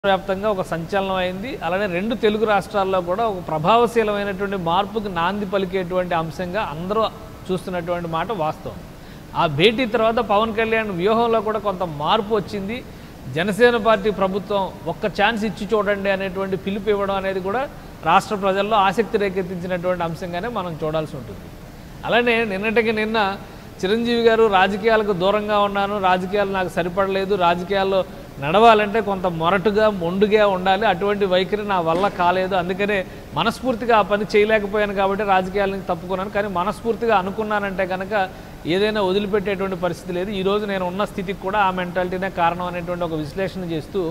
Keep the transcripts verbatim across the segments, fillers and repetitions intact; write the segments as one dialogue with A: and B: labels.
A: వ్యాప్తంగా ఒక సంచలనం అయింది. అలానే రెండు తెలుగు రాష్ట్రాల్లో కూడా ఒక ప్రభావశీలమైనటువంటి మార్పుకు నాంది పలికేటువంటి అంశంగా అందరూ చూస్తున్నటువంటి మాట వాస్తవం. ఆ భేటీ తర్వాత పవన్ కళ్యాణ్ వ్యూహంలో కూడా కొంత మార్పు వచ్చింది. జనసేన పార్టీ ప్రభుత్వం ఒక్క ఛాన్స్ ఇచ్చి చూడండి అనేటువంటి పిలుపు ఇవ్వడం అనేది కూడా రాష్ట్ర ప్రజల్లో ఆసక్తి రేకెత్తించినటువంటి అంశంగానే మనం చూడాల్సి ఉంటుంది. అలానే నిన్నటికి నిన్న చిరంజీవి గారు రాజకీయాలకు దూరంగా ఉన్నాను, రాజకీయాలు నాకు సరిపడలేదు, రాజకీయాల్లో నడవాలంటే కొంత మొరటుగా మొండుగా ఉండాలి, అటువంటి వైఖరి నా వల్ల కాలేదు, అందుకనే మనస్ఫూర్తిగా ఆ పని చేయలేకపోయాను కాబట్టి రాజకీయాల నుంచి తప్పుకున్నాను, కానీ మనస్ఫూర్తిగా అనుకున్నానంటే కనుక ఏదైనా వదిలిపెట్టేటువంటి పరిస్థితి లేదు, ఈరోజు నేను ఉన్న స్థితికి కూడా ఆ మెంటాలిటీనే కారణం అనేటువంటి ఒక విశ్లేషణ చేస్తూ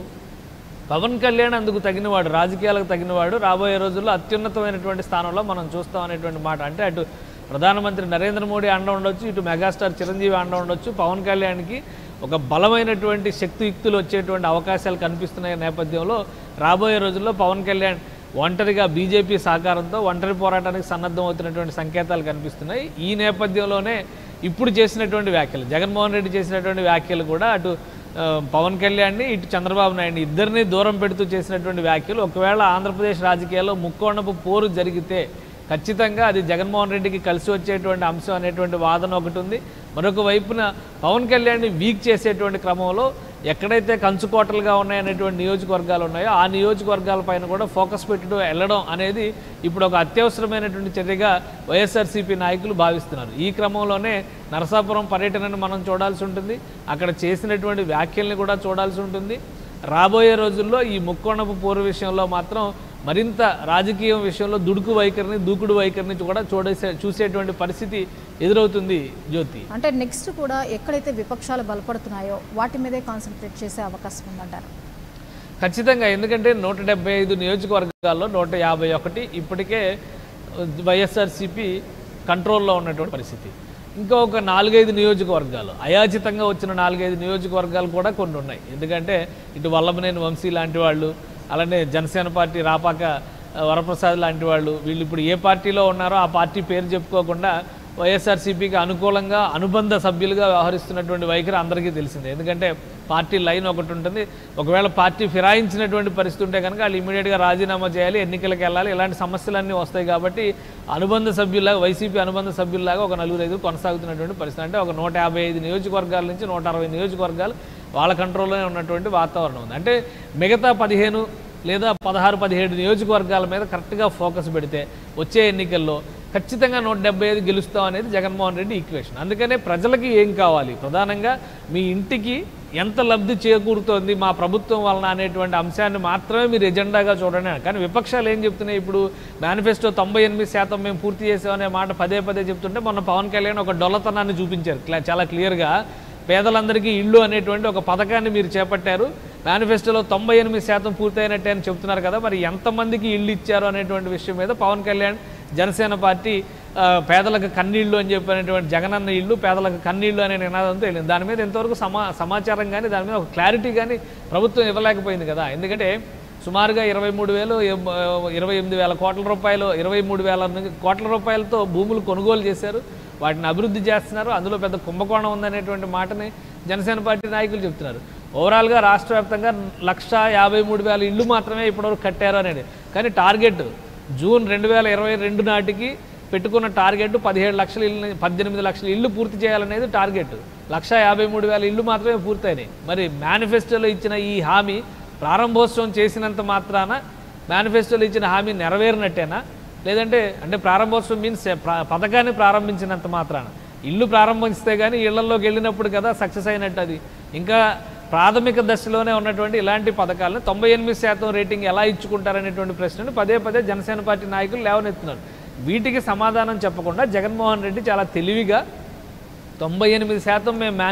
A: పవన్ కళ్యాణ్ అందుకు తగినవాడు, రాజకీయాలకు తగినవాడు, రాబోయే రోజుల్లో అత్యున్నతమైనటువంటి స్థానంలో మనం చూస్తాం అనేటువంటి మాట. అంటే అటు ప్రధానమంత్రి నరేంద్ర మోడీ అండ ఉండొచ్చు, ఇటు మెగాస్టార్ చిరంజీవి అండ ఉండొచ్చు, పవన్ కళ్యాణ్కి ఒక బలమైనటువంటి శక్తియుక్తులు వచ్చేటువంటి అవకాశాలు కనిపిస్తున్న నేపథ్యంలో రాబోయే రోజుల్లో పవన్ కళ్యాణ్ ఒంటరిగా బీజేపీ సహకారంతో ఒంటరి పోరాటానికి సన్నద్ధం అవుతున్నటువంటి సంకేతాలు కనిపిస్తున్నాయి. ఈ నేపథ్యంలోనే ఇప్పుడు చేసినటువంటి వ్యాఖ్యలు, జగన్మోహన్ రెడ్డి చేసినటువంటి వ్యాఖ్యలు కూడా అటు పవన్ కళ్యాణ్ని ఇటు చంద్రబాబు నాయుడిని ఇద్దరిని దూరం పెడుతూ చేసినటువంటి వ్యాఖ్యలు ఒకవేళ ఆంధ్రప్రదేశ్ రాజకీయాల్లో ముక్కోణపు పోరు జరిగితే ఖచ్చితంగా అది జగన్మోహన్ రెడ్డికి కలిసి వచ్చేటువంటి అంశం అనేటువంటి వాదన ఒకటి ఉంది. మరొక వైపున పవన్ కళ్యాణ్ని వీక్ చేసేటువంటి క్రమంలో ఎక్కడైతే కంచుకోటలుగా ఉన్నాయనేటువంటి నియోజకవర్గాలు ఉన్నాయో ఆ నియోజకవర్గాల పైన కూడా ఫోకస్ పెట్టడం వెళ్ళడం అనేది ఇప్పుడు ఒక అత్యవసరమైనటువంటి చర్యగా వైఎస్ఆర్సీపీ నాయకులు భావిస్తున్నారు. ఈ క్రమంలోనే నరసాపురం పర్యటనను మనం చూడాల్సి ఉంటుంది, అక్కడ చేసినటువంటి వ్యాఖ్యల్ని కూడా చూడాల్సి ఉంటుంది. రాబోయే రోజుల్లో ఈ ముక్కోణపు పోరు విషయంలో మాత్రం మరింత రాజకీయం విషయంలో దుడుకు వైఖరిని దూకుడు వైఖరిని కూడా చూడేసే చూసేటువంటి పరిస్థితి ఎదురవుతుంది. జ్యోతి,
B: అంటే నెక్స్ట్ కూడా ఎక్కడైతే విపక్షాలు బలపడుతున్నాయో వాటి మీదే కాన్సన్ట్రేట్ చేసే అవకాశం ఉందంటారు?
A: ఖచ్చితంగా, ఎందుకంటే నూట డెబ్బై ఐదు నియోజకవర్గాల్లో నూట యాభై ఒకటి ఇప్పటికే వైఎస్ఆర్సీపీ కంట్రోల్లో ఉన్నటువంటి పరిస్థితి. ఇంకా ఒక నాలుగైదు నియోజకవర్గాలు అయాచితంగా వచ్చిన నాలుగైదు నియోజకవర్గాలు కూడా కొన్ని ఉన్నాయి. ఎందుకంటే ఇటు వల్లభనేని వంశీ లాంటి వాళ్ళు, అలానే జనసేన పార్టీ రాపాక వరప్రసాద్ లాంటి వాళ్ళు, వీళ్ళు ఇప్పుడు ఏ పార్టీలో ఉన్నారో ఆ పార్టీ పేరు చెప్పుకోకుండా వైఎస్ఆర్సీపీకి అనుకూలంగా అనుబంధ సభ్యులుగా వ్యవహరిస్తున్నటువంటి వైఖరి అందరికీ తెలిసిందే. ఎందుకంటే పార్టీ లైన్ ఒకటి ఉంటుంది, ఒకవేళ పార్టీ ఫిరాయించినటువంటి పరిస్థితి ఉంటే కనుక వాళ్ళు ఇమీడియట్గా రాజీనామా చేయాలి, ఎన్నికలకు వెళ్ళాలి, ఇలాంటి సమస్యలన్నీ వస్తాయి. కాబట్టి అనుబంధ సభ్యులాగా వైసీపీ అనుబంధ సభ్యుల్లాగా ఒక నలుగురు ఐదు కొనసాగుతున్నటువంటి పరిస్థితి. అంటే ఒక నూట యాభై ఐదు నియోజకవర్గాల నుంచి నూట అరవై నియోజకవర్గాలు వాళ్ళ కంట్రోల్లోనే ఉన్నటువంటి వాతావరణం ఉంది. అంటే మిగతా పదిహేను లేదా పదహారు పదిహేడు నియోజకవర్గాల మీద కరెక్ట్గా ఫోకస్ పెడితే వచ్చే ఎన్నికల్లో ఖచ్చితంగా నూట డెబ్బై ఐదు గెలుస్తాం అనేది జగన్మోహన్ రెడ్డి ఈక్వేషన్. అందుకనే ప్రజలకి ఏం కావాలి, ప్రధానంగా మీ ఇంటికి ఎంత లబ్ధి చేకూరుతోంది మా ప్రభుత్వం వలన అనేటువంటి అంశాన్ని మాత్రమే మీరు ఎజెండాగా చూడండి. కానీ విపక్షాలు ఏం చెప్తున్నాయి, ఇప్పుడు మేనిఫెస్టో తొంభై ఎనిమిది శాతం మేము పూర్తి చేసామనే మాట పదే పదే చెప్తుంటే మొన్న పవన్ కళ్యాణ్ ఒక డొల్లతనాన్ని చూపించారు చాలా క్లియర్గా. పేదలందరికీ ఇళ్ళు అనేటువంటి ఒక పథకాన్ని మీరు చేపట్టారు, మేనిఫెస్టోలో తొంభై ఎనిమిది శాతం పూర్తయినట్టే అని చెప్తున్నారు కదా, మరి ఎంతమందికి ఇళ్ళు ఇచ్చారు అనేటువంటి విషయం మీద పవన్ కళ్యాణ్ జనసేన పార్టీ పేదలకు కన్నీళ్ళు అని చెప్పినటువంటి జగనన్న ఇళ్ళు పేదలకు కన్నీళ్ళు అనే నినాదంతో వెళ్ళింది. దాని మీద ఎంతవరకు సమా సమాచారం కానీ దాని మీద ఒక క్లారిటీ కానీ ప్రభుత్వం ఇవ్వలేకపోయింది కదా. ఎందుకంటే సుమారుగా ఇరవై మూడు వేలు ఇరవై ఎనిమిది వేల కోట్ల రూపాయలు ఇరవై మూడు వేల కోట్ల రూపాయలతో భూములు కొనుగోలు చేశారు, వాటిని అభివృద్ధి చేస్తున్నారు, అందులో పెద్ద కుంభకోణం ఉందనేటువంటి మాటని జనసేన పార్టీ నాయకులు చెప్తున్నారు. ఓవరాల్గా రాష్ట్ర వ్యాప్తంగా లక్ష యాభై మూడు వేల ఇళ్ళు మాత్రమే ఇప్పటివరకు కట్టారు అనేది. కానీ టార్గెట్ జూన్ రెండు వేల ఇరవై రెండు నాటికి పెట్టుకున్న టార్గెట్ పదిహేడు లక్షల ఇల్లు పద్దెనిమిది లక్షల ఇళ్ళు పూర్తి చేయాలనేది టార్గెట్. లక్ష యాభై మూడు వేల ఇళ్ళు మాత్రమే పూర్తయినాయి. మరి మేనిఫెస్టోలో ఇచ్చిన ఈ హామీ ప్రారంభోత్సవం చేసినంత మాత్రాన మేనిఫెస్టోలో ఇచ్చిన హామీ నెరవేరినట్టేనా, లేదంటే అంటే ప్రారంభోత్సవం మీన్స్ పథకాన్ని ప్రారంభించినంత మాత్రాన ఇల్లు ప్రారంభిస్తే కానీ ఇళ్లలోకి వెళ్ళినప్పుడు కదా సక్సెస్ అయినట్టు. అది ఇంకా ప్రాథమిక దశలోనే ఉన్నటువంటి ఇలాంటి పథకాలను తొంభై ఎనిమిది శాతం రేటింగ్ ఎలా ఇచ్చుకుంటారనేటువంటి ప్రశ్నను పదే పదే జనసేన పార్టీ నాయకులు లేవనెత్తున్నారు. వీటికి సమాధానం చెప్పకుండా జగన్మోహన్ రెడ్డి చాలా తెలివిగా తొంభై ఎనిమిది శాతం మేము